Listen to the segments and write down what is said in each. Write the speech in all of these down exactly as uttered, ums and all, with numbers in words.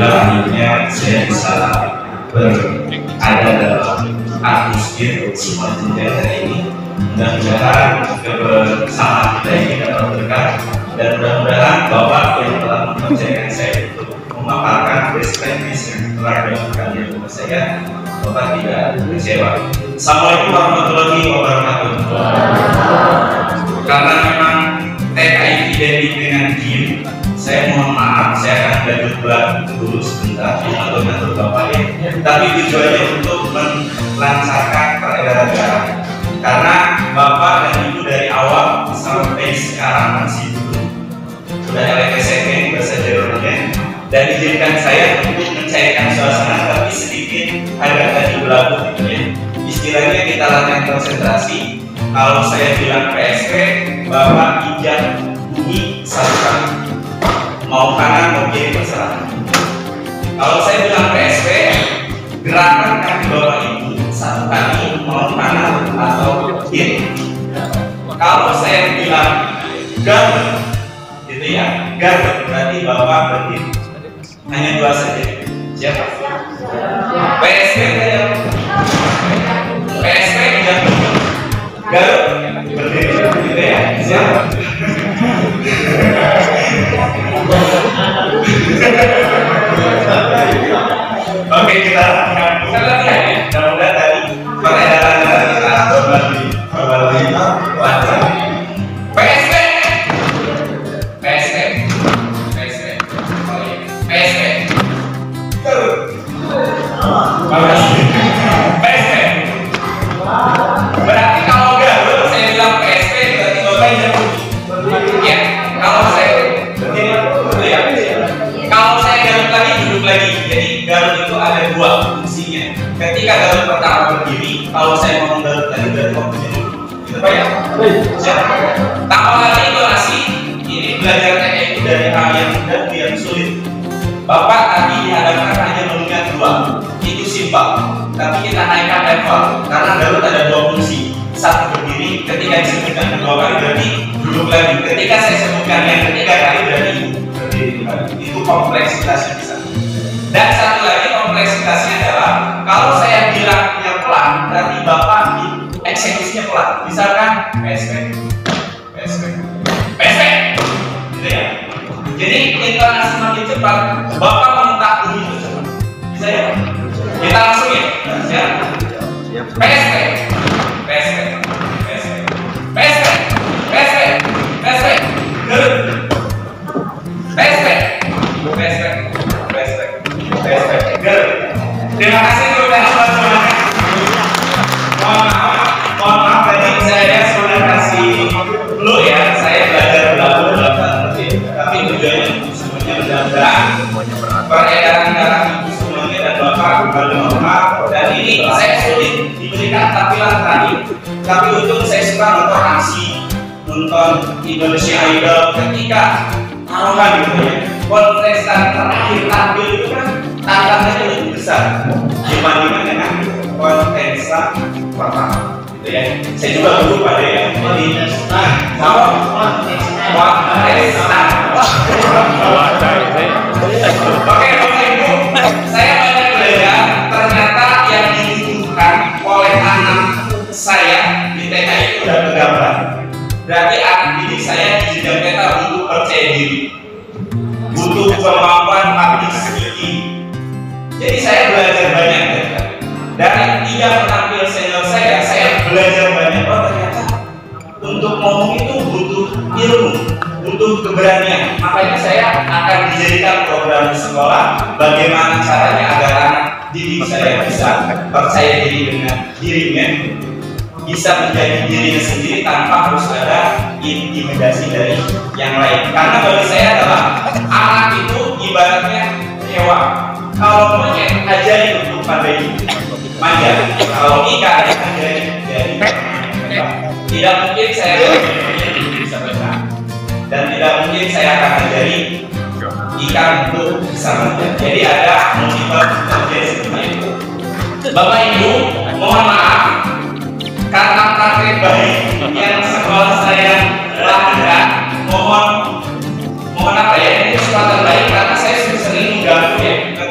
alhamdulillah akhirnya saya bisa berada dalam atmosfer semua jenjang hari ini. Mudah-mudahan kebersamaan kita ini dapat berkah, dan mudah-mudahan Bapak yang telah mengerjakan saya untuk memaparkan best practice yang telah dilakukan di rumah saya, Bapak tidak kecewa. Assalamualaikum warahmatullahi wabarakatuh. Karena memang T K I identik dengan game, saya mohon maaf, saya akan belajar berat dulu sebentar atau ngatur Bapak ya. Tapi tujuannya untuk melancarkan peredaran darah. Karena Bapak dan Ibu dari awal sampai sekarang masih belum sudah L P S M bahasa Jermannya, dan izinkan saya untuk mencairkan suasana tapi sedikit agak tadi berlaku gitu ya. Istilahnya kita latihan konsentrasi. Kalau saya bilang P S P, Bapak injak bumi satu kali, mau kanan mau kiri terserah. Kalau saya bilang P S P, gerakan kaki Bapak Ibu satu kali, mau kanan atau kiri. Kalau saya bilang garut, gitu ya, garut berarti Bapak berdiri. Hanya dua saja. Siapa? P S P saya. P S P injak bumi, garut berdiri, gitu ya. Siapa? Oke, kita lakukan kita latihan ya. Mudah-mudahan tadi peredaran darah kita kembali kembali lancar. P S P, P S P, P S P, P S P. Makasih. P S P. Berarti kalau garut saya bilang P S P berarti Bapak injak bumi. Ya, kalau saya berdiri dulu ya. Kalau saya garut lagi duduk lagi. Jadi garut itu ada dua fungsinya. Ketika garut pertama berdiri, kalau saya ngomong garut lagi berarti waktunya dulu. Gitu Pak ya? Siap. Tambah lagi intonasi. Ini belajar T K I itu dari hal yang mudah ke yang sulit. Bapak tadi dihadapkan hanya mengingat dua. Itu simpel. Tapi kita naikkan level karena garut ada dua fungsi. Satu berdiri, ketika disebutkan kedua kali berarti duduk lagi. Ketika saya sebutkan yang ketiga kali berarti berdiri kembali. Itu kompleksitasnya bisa. Dan satu lagi kompleksitasnya adalah kalau saya bilangnya pelan, berarti Bapak eksekusinya pelan. Misalkan P S P, P S P, P S P, gitu ya. Jadi intonasi makin cepat, Bapak mentak begitu cepat. Bisa ya? Kita langsung ya. Siap. P S P, P S P, P S P, P S P, P S P, P S P, gerut. P S P, P S P, P S P, P S P, gerut. Terima kasih sudah nonton. Mohon maaf, mohon maaf tadi saya sudah kasih dulu ya. Saya belajar berlaku dalam tertib, tapi tujuannya semuanya mudah-mudahan peredaran darah ibu semuanya dan Bapak bermanfaat. Dan ini saya sulit diberikan tampilan tadi, tapi untung saya suka nonton aksi, nonton Indonesia Idol ketika taruhan gitu ya. Kontestan terakhir tampil itu kan tantangannya lebih besar dibandingkan dengan kontestan pertama, gitu ya. Saya juga dulu pada yang kontestan, mau kontestan. Oke, Bapak Ibu, saya banyak belajar. Ternyata yang dibutuhkan oleh anak saya di T K I itu udah tergambar. Berarti anak didik saya di jenjang T K I butuh percaya diri, butuh kemampuan public speaking. Jadi saya belajar banyak dari tiga penampil senior saya. Saya belajar banyak. Oh ternyata untuk ngomong itu butuh ilmu, butuh keberanian. Makanya saya akan dijadikan program di sekolah. Bagaimana caranya agar anak didik saya bisa percaya diri dengan dirinya, bisa menjadi dirinya sendiri tanpa harus ada intimidasi dari yang lain. Karena bagi saya adalah anak itu ibaratnya hewan. Kalau monyet ajarin untuk pandai manja, kalau ikan ajarin jadi tidak mungkin saya bisa berenang, dan tidak mungkin saya akan ajari ikan untuk bisa manja. Jadi ada multiple terjadi seperti itu. Bapak Ibu, mohon maaf karena praktek baik yang sekolah saya lakukan, mohon mohon apa ya, ini kesempatan baik karena saya sering mengganggu ya.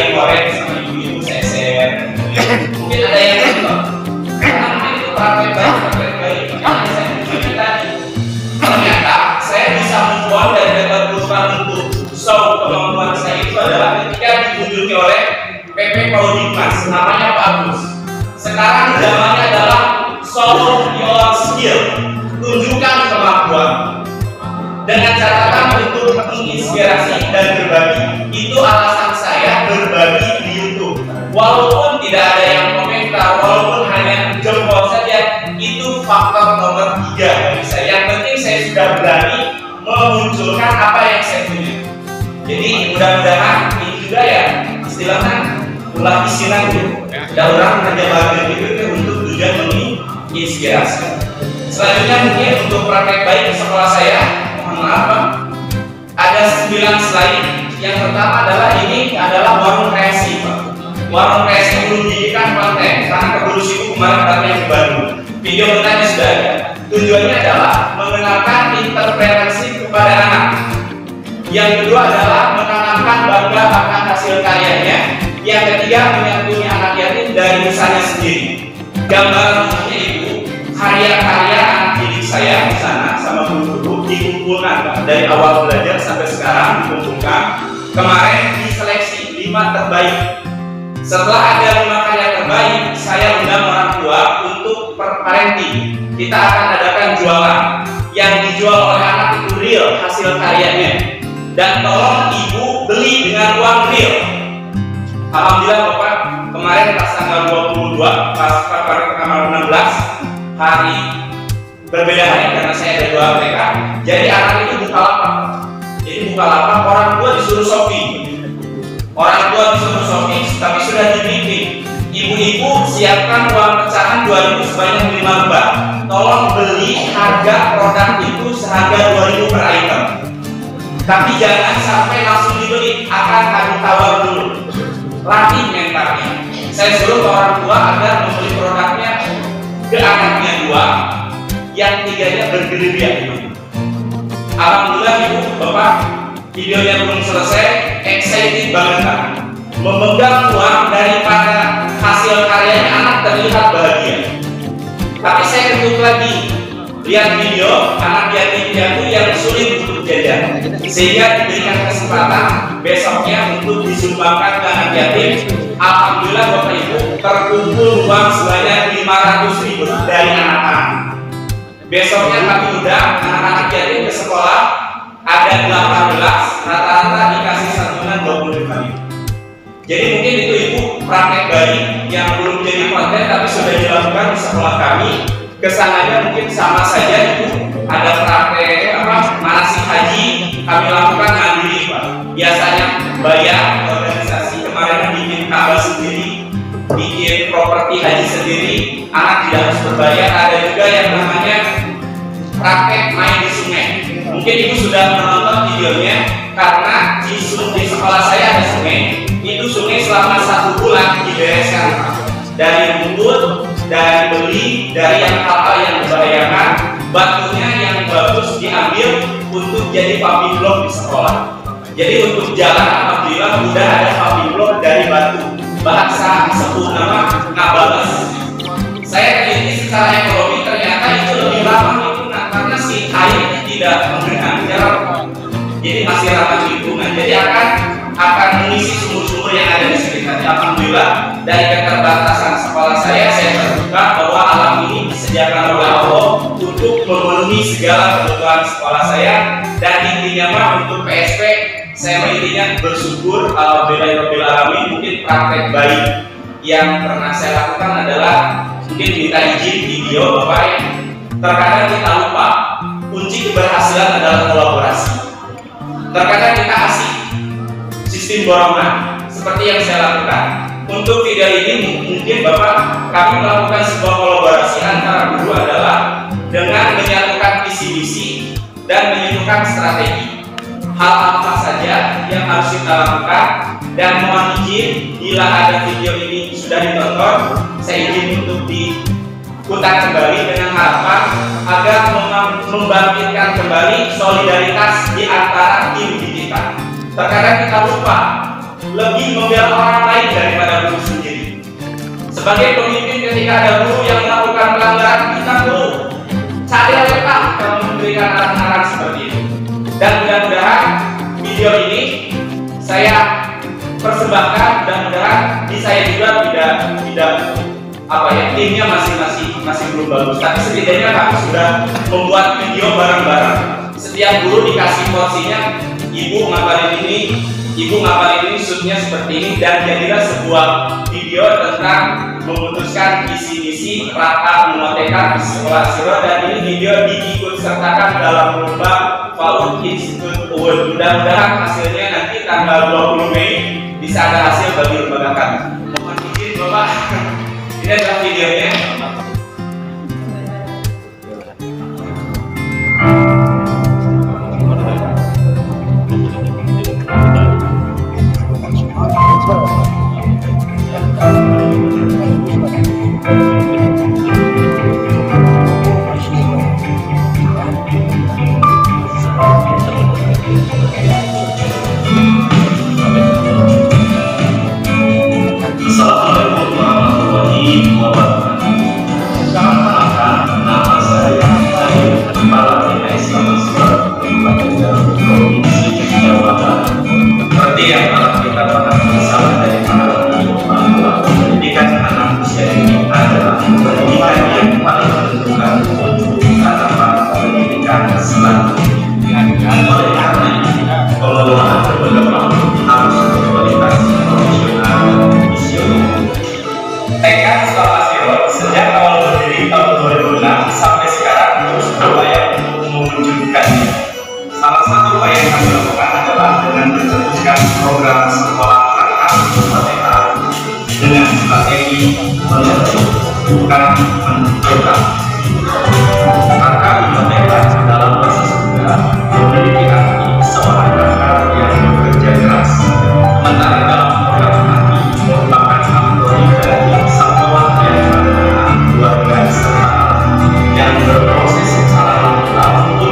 goreng sama ibu-ibu saya share. Mungkin ada yang nonton, karena mungkin itu praktek baik, praktek baik. Makanya saya tunjukin tadi. Ternyata saya bisa move on dari keterpurusan untuk show kemampuan saya itu adalah ketika ditunjuki oleh P P Paudikmas, namanya Pak Agus. Sekarang zamannya adalah show your skill, tunjukkan kemampuan. Dengan catatan untuk menginspirasi dan berbagi. Itu alasan saya berbagi di YouTube. Walaupun tidak ada yang komentar, walaupun hanya jempol saja, itu faktor nomor tiga bagi saya. Yang penting saya sudah berani memunculkan apa yang saya punya. Jadi mudah-mudahan ini juga ya istilahnya ulah isinan gitu. Ada orang hanya bagian itu untuk tujuan menginspirasi. Selanjutnya mungkin untuk praktek baik di sekolah saya. Maaf, ada sembilan slide. Yang pertama adalah ini adalah warung kreasi, Pak. Warung kreasi belum dijadikan konten karena keburu sibuk kemarin datangnya ke Bandung. Video bertanya sudah ada. Tujuannya adalah mengenalkan interpretasi kepada anak. Yang kedua adalah menanamkan bangga akan hasil karyanya. Yang ketiga menyantuni anak yatim dari usahanya sendiri. Gambaran umumnya itu karya-karya anak didik saya di sana sama guru-guru dikumpulkan dari awal belajar sampai sekarang dikumpulkan. Kemarin diseleksi lima terbaik. Setelah ada lima karya terbaik, saya undang orang tua untuk parenting. Kita akan adakan jualan. Yang dijual oleh anak itu real hasil karyanya. Dan tolong ibu beli dengan uang real. Alhamdulillah Bapak, kemarin pas tanggal dua puluh dua, pas pada tanggal enam belas hari berbeda hari karena saya ada dua T K. Jadi anak itu buka lapak. Jadi buka lapak, orang tua disuruh shopping. Orang tua disuruh shopping, tapi sudah di briefing. Ibu-ibu siapkan uang pecahan dua ribu sebanyak lima lembar. Tolong beli harga produk itu seharga dua ribu per item. Tapi jangan sampai langsung dibeli, akan kami tawar dulu. Latih mentalnya. Saya suruh ke orang tua agar membeli produknya ke anaknya dua, yang tiganya bergerilya itu. Alhamdulillah ibu, bapak, videonya belum selesai, excited banget kan? Memegang uang daripada hasil karyanya anak terlihat bahagia. Tapi saya ketuk lagi, lihat video anak yatim piatu yang sulit untuk jajan, sehingga diberikan kesempatan besoknya untuk disumbangkan ke anak yatim. Alhamdulillah Bapak Ibu, terkumpul uang sebanyak lima ratus ribu dari anak-anak. Besoknya kami undang anak-anak yatim ke sekolah, ada delapan belas, rata-rata dikasih santunan dua puluh lima ribu. Jadi mungkin itu Ibu praktek baik yang belum jadi konten tapi sudah dilakukan di sekolah kami. Kesananya mungkin sama saja Ibu, ada praktek apa manasik haji kami lakukan mandiri Pak. Biasanya bayar organisasi, kemarin bikin kabel sendiri, bikin properti haji sendiri, anak tidak harus berbayar. Ada juga yang namanya praktek main di sungai. Mungkin Ibu sudah menonton videonya, karena di, di sekolah saya ada sungai. Itu sungai selama satu bulan dibereskan dari rumput, dari beli, dari yang hal-hal yang membahayakan. Batunya yang bagus diambil untuk jadi paving block di sekolah. Jadi untuk jalan alhamdulillah sudah ada paving block dari batu. Bahasa sebut nama ngabales. Saya teliti secara ekonomi, ternyata itu lebih ramah lingkungan karena si airnya tidak menggenang jarak. Jadi masih ramah lingkungan. Jadi akan akan mengisi sumur-sumur yang ada di sekitarnya. Alhamdulillah dari keterbatasan sekolah saya, saya terbuka bahwa alam ini disediakan oleh Allah untuk memenuhi segala kebutuhan sekolah saya. Dan intinya Pak, untuk P S P saya intinya bersyukur alhamdulillahirabbil alamin. Mungkin praktek baik yang pernah saya lakukan adalah mungkin minta izin video Bapak ya. Terkadang kita lupa kunci keberhasilan adalah kolaborasi. Terkadang kita asik sistem borongan seperti yang saya lakukan. Untuk video ini mungkin Bapak kami melakukan sebuah kolaborasi antara guru adalah dengan menyatukan visi misi dan menyatukan strategi. Hal apa saja yang harus kita lakukan, dan mohon izin bila ada video ini sudah ditonton, saya izin untuk diputar kembali dengan harapan agar membangkitkan kembali solidaritas di antara tim kita. Terkadang kita lupa lebih membela orang lain daripada guru sendiri. Sebagai pemimpin, ketika ada guru yang melakukan pelanggaran, kita perlu sadar lepas dalam memberikan arahan-arahan seperti itu. Dan mudah-mudahan video ini saya persembahkan, mudah-mudahan di saya juga tidak tidak apa ya, timnya masih masih masih belum bagus, tapi setidaknya kami sudah membuat video bareng-bareng. Setiap guru dikasih porsinya, ibu ngapalin ini, ibu ngapalin ini, shootnya seperti ini, dan jadilah sebuah video tentang memutuskan visi misi raka mengotekan di sekolah Siro, dan ini video diikut sertakan dalam lomba Faul Institute Award. Mudah-mudahan hasilnya nanti tanggal dua puluh Mei bisa ada hasil bagi lembaga kami. Mohon izin Bapak, ini adalah videonya. Salah satu upaya yang kami lakukan adalah dengan mencetuskan program sekolah raka merdeka dengan strategi menyentuh, bukan menentukan. Raka merdeka dalam bahasa Sunda memiliki arti seorang raka yang bekerja keras, sementara dalam program kami merupakan kategori dari satuan yang bernama keluarga serta yang berproses secara natural untuk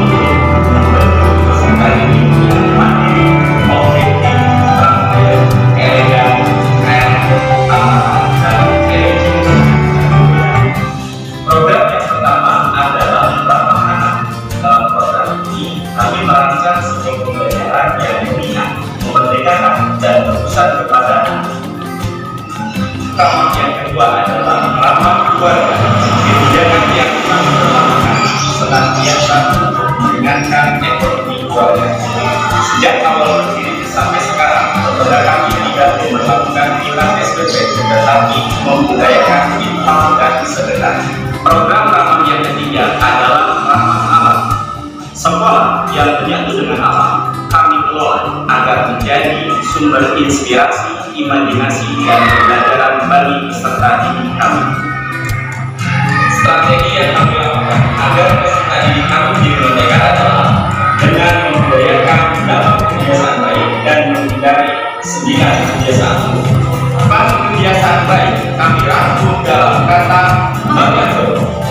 yang kedua adalah ramah keluarga, kebijakan yang kami terapkan senantiasa untuk meringankan ekonomi keluarga. Sejak awal berdiri sampai sekarang, lembaga kami tidak melakukan tilang S P P, tetapi membudayakan infak dan sedekah. Program ramah yang ketiga adalah ramah alam. Sekolah yang menyatu dengan alam kami kelola agar menjadi sumber inspirasi, imajinasi, dan pembelajaran bagi peserta didik kami. Strategi yang kami lakukan agar peserta didik kami di merdeka adalah dengan membudayakan dalam kebiasaan baik dan menghindari sembilan kebiasaan buruk. Empat kebiasaan baik kami rangkum dalam kata mengatur.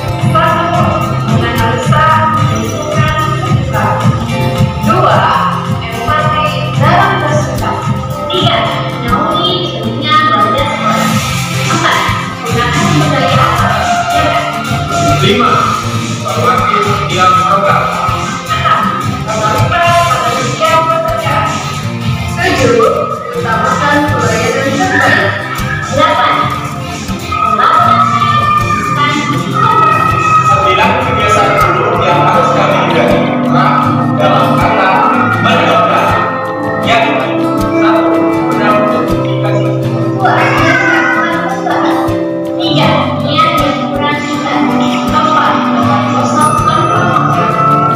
Dua, empati dalam bersikap. Tiga, naungi dengan belajar sekolah. Empat, gunakan budaya asal. Lima, hormati yang program. Enam, bermanfaat pada setiap pekerjaan. Tujuh, utamakan pelayanan terbaik. Delapan, sembilan kebiasaan buruk yang harus kami hindari dalam kata mendoakan. Yang satu, benar notifikasi. Dua, tiga, niat yang kurang kita. Empat, tempat kosong tanpa.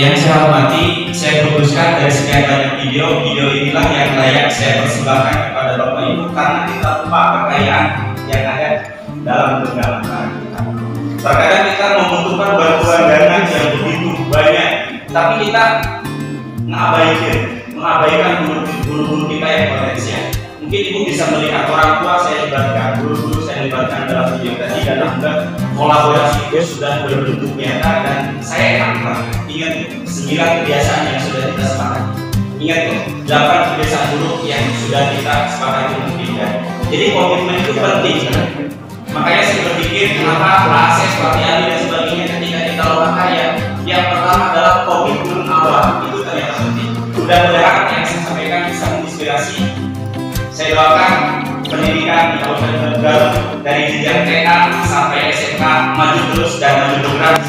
Yang saya hormati, saya putuskan dari sekian banyak video, video inilah yang layak saya persembahkan kepada Bapak Ibu karena kita lupa kekayaan yang ada dalam negara kita. Terkadang kita membutuhkan bantuan dana yang begitu banyak, tapi kita mengabaikan, mengabaikan guru-guru kita yang potensial. Mungkin Ibu bisa melihat orang tua saya libatkan, guru-guru saya libatkan dalam video tadi, dan alhamdulillah kolaborasi itu sudah berbentuk nyata dan saya enak. Ingat sembilan kebiasaan yang sudah kita sepakati. Ingat tuh, delapan kebiasaan buruk yang sudah kita sepakati untuk pindah. Jadi komitmen itu penting. Makanya saya berpikir kenapa proses seperti Ali dan sebagainya ketika kita orang kaya, yang pertama adalah komitmen awal, itu ternyata penting. Mudah-mudahan yang saya sampaikan bisa menginspirasi. Saya doakan pendidikan di Kabupaten Garut dari jenjang T K sampai S M K maju terus dan maju program.